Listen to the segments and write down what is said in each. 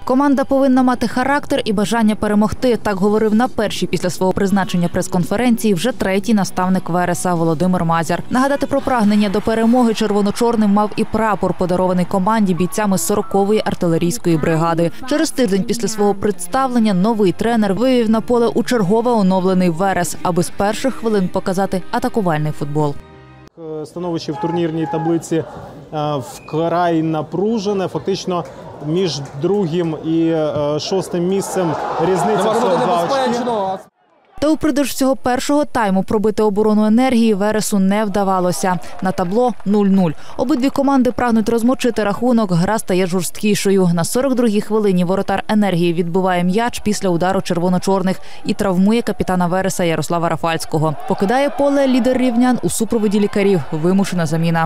Команда повинна мати характер і бажання перемогти. Так говорив на першій після свого призначення прес-конференції вже третій наставник Вереса Володимир Мазяр. Нагадати про прагнення до перемоги червоно-чорним мав і прапор, подарований команді бійцями 40-ї артилерійської бригади. Через тиждень після свого представлення новий тренер вивів на поле у чергове оновлений Верес, аби з перших хвилин показати атакувальний футбол. Становище в турнірній таблиці вкрай напружене. Фактично між другим і шостим місцем різниця всього 2 очки. Та упродовж всього першого тайму пробити оборону «Енергії» Вересу не вдавалося. На табло 0-0. Обидві команди прагнуть розмочити рахунок, гра стає жорсткішою. На 42-й хвилині воротар «Енергії» відбиває м'яч після удару червоно-чорних і травмує капітана Вереса Ярослава Рафальського. Покидає поле лідер рівнян у супроводі лікарів. Вимушена заміна.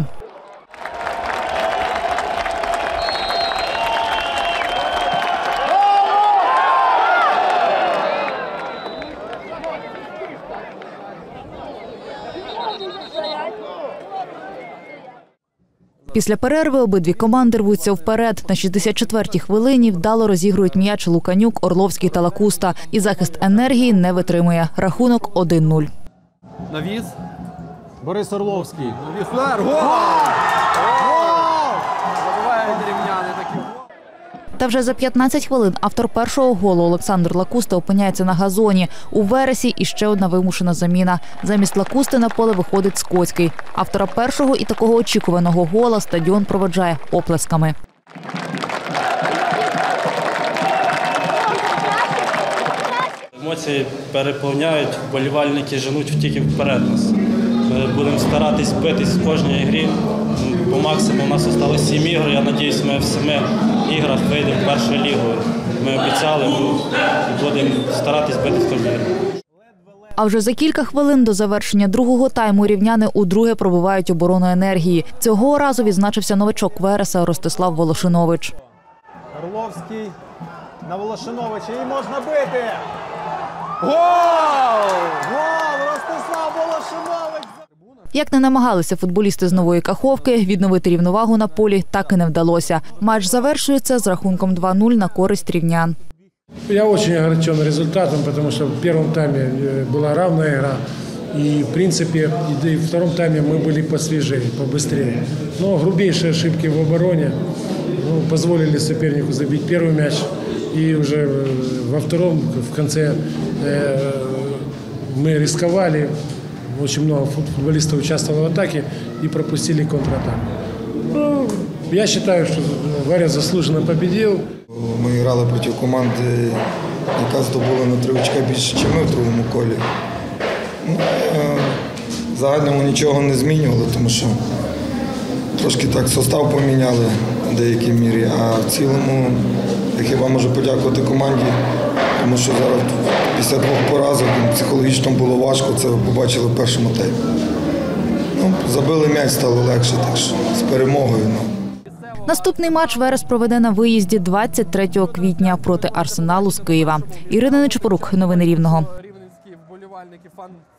Після перерви обидві команди рвуться вперед. На 64-й хвилині вдало розігрують м'яч Луканюк, Орловський та Лакуста. І захист «Енергії» не витримує. Рахунок 1-0. Навіс. Борис Орловський. Навіс. Удар. Гол! Забивають рівняни такі. Та вже за 15 хвилин автор першого голу Олександр Лакуста опиняється на газоні. У Вересі іще одна вимушена заміна. Замість Лакусти на поле виходить Скоцький. Автора першого і такого очікуваного гола стадіон проводжає оплесками. Емоції переповняють, вболівальники женуть тільки вперед нас. Ми будемо старатись битись в кожній грі. По максимуму у нас залишилось 7 ігор. Я сподіваюся, ми в 7 іграх вийдемо в першу лігу. Ми обіцяли, будемо старатись битись в кожній грі. А вже за кілька хвилин до завершення другого тайму рівняни удруге пробивають оборону «Енергії». Цього разу відзначився новачок Вереса Ростислав Волошинович. Орловський на Волошиновича. І можна бити! Гол! Гол! Ростислав Волошинович! Як не намагалися футболісти з Нової Каховки, відновити рівновагу на полі так і не вдалося. Матч завершується з рахунком 2-0 на користь рівнян. Я очень огорчен результатом, потому что в первом тайме была равная игра. И, в принципе, и в втором тайме мы были посвежее, побыстрее. Но грубейшие ошибки в обороне позволили сопернику забить первый мяч. И уже во втором, в конце, мы рисковали. Очень много футболистов участвовало в атаке и пропустили контратаку. Ну, я считаю, что Верес заслуженно победил. Ми грали проти команди, яка здобула на 3 очка більше, ніж ми в другому колі. В загальному нічого не змінювали, тому що трошки так состав поміняли в деякій мірі, а в цілому я хіба можу подякувати команді, тому що зараз після 2 поразок психологічно було важко, це ви побачили в першому таймі. Забили м'яч, стало легше, так що з перемогою. Наступний матч Верес проведе на виїзді 23 квітня проти Арсеналу з Києва. Ірина Нечипорук, новини Рівного. Рівненські вболівальники,